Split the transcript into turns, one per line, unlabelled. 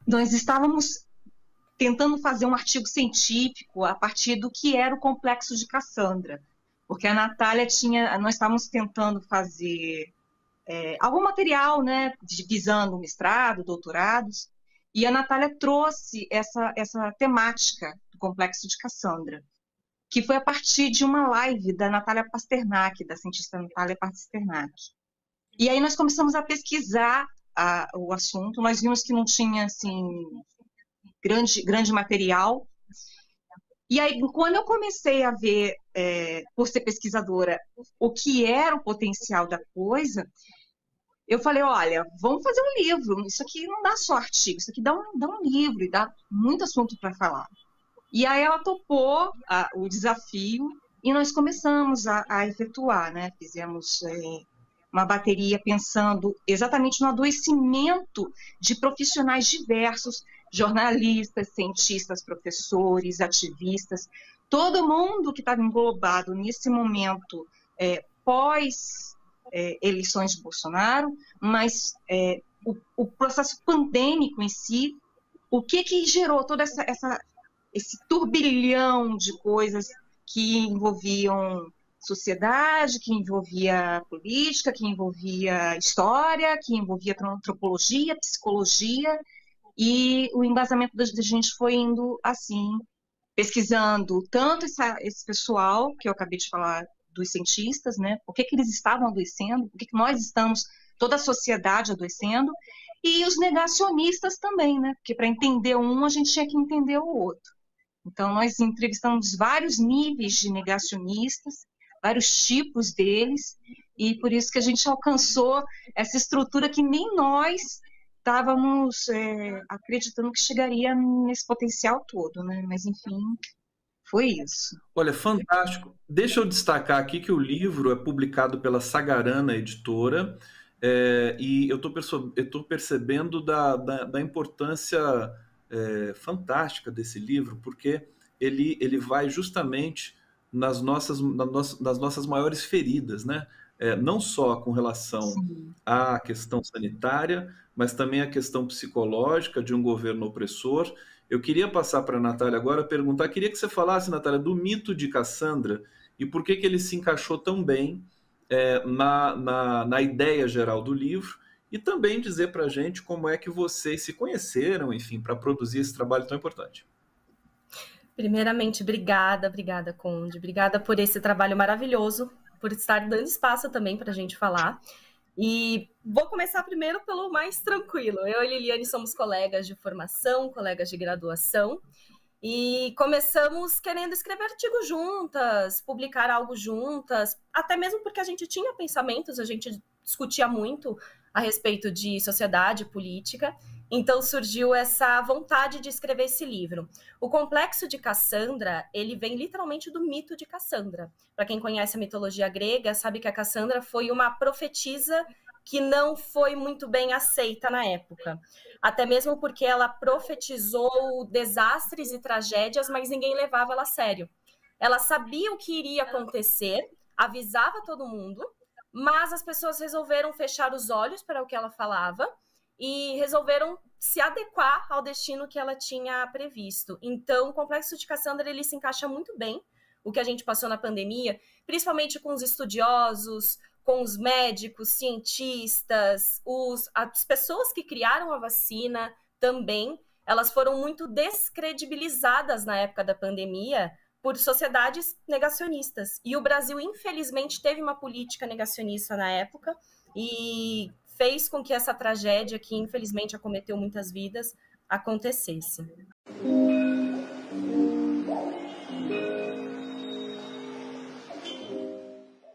nós estávamos tentando fazer um artigo científico a partir do que era o complexo de Cassandra, porque a Natália nós estávamos tentando fazer algum material, né, visando mestrado, doutorados, e a Natália trouxe essa temática do complexo de Cassandra, que foi a partir de uma live da Natália Pasternak, da cientista Natália Pasternak. E aí nós começamos a pesquisar o assunto, nós vimos que não tinha, assim, grande material. E aí, quando eu comecei a ver, por ser pesquisadora, o que era o potencial da coisa, eu falei, olha, vamos fazer um livro, isso aqui não dá só artigo, isso aqui dá um livro e dá muito assunto para falar. E aí ela topou o desafio e nós começamos a efetuar, né? Fizemos uma bateria pensando exatamente no adoecimento de profissionais diversos, jornalistas, cientistas, professores, ativistas, todo mundo que estava englobado nesse momento pós-eleições de Bolsonaro, mas o processo pandêmico em si, o que gerou todo esse turbilhão de coisas que envolviam sociedade, que envolvia política, que envolvia história, que envolvia antropologia, psicologia, e o embasamento da gente foi indo assim, pesquisando tanto esse pessoal, que eu acabei de falar, dos cientistas, né? Por que eles estavam adoecendo, por que nós estamos, toda a sociedade adoecendo, e os negacionistas também, né? Porque para entender um, a gente tinha que entender o outro. Então, nós entrevistamos vários níveis de negacionistas, vários tipos deles, e por isso que a gente alcançou essa estrutura que nem nós estávamos acreditando que chegaria nesse potencial todo, né? Mas, enfim, foi isso.
Olha, fantástico. Deixa eu destacar aqui que o livro é publicado pela Sagarana Editora, e eu estou percebendo da importância fantástica desse livro, porque ele vai justamente nas nossas maiores feridas, né? Não só com relação
Sim.
à questão sanitária, mas também à questão psicológica de um governo opressor. Eu queria passar para a Natália agora, perguntar, queria que você falasse, Natália, do mito de Cassandra e por que ele se encaixou tão bem na ideia geral do livro, e também dizer para a gente como é que vocês se conheceram, enfim, para produzir esse trabalho tão importante.
Primeiramente, obrigada, Conde, obrigada por esse trabalho maravilhoso, por estar dando espaço também para a gente falar. E vou começar primeiro pelo mais tranquilo. Eu e Liliane somos colegas de formação, colegas de graduação, e começamos querendo escrever artigos juntas, publicar algo juntas, até mesmo porque a gente tinha pensamentos, a gente discutia muito a respeito de sociedade, política, então surgiu essa vontade de escrever esse livro. O Complexo de Cassandra, ele vem literalmente do mito de Cassandra. Para quem conhece a mitologia grega, sabe que a Cassandra foi uma profetisa que não foi muito bem aceita na época. Até mesmo porque ela profetizou desastres e tragédias, mas ninguém levava ela a sério. Ela sabia o que iria acontecer, avisava todo mundo, mas as pessoas resolveram fechar os olhos para o que ela falava e resolveram se adequar ao destino que ela tinha previsto. Então, o Complexo de Cassandra, ele se encaixa muito bem o que a gente passou na pandemia, principalmente com os estudiosos, com os médicos, cientistas, as pessoas que criaram a vacina também, elas foram muito descredibilizadas na época da pandemia por sociedades negacionistas. E o Brasil, infelizmente, teve uma política negacionista na época e fez com que essa tragédia, que infelizmente acometeu muitas vidas, acontecesse.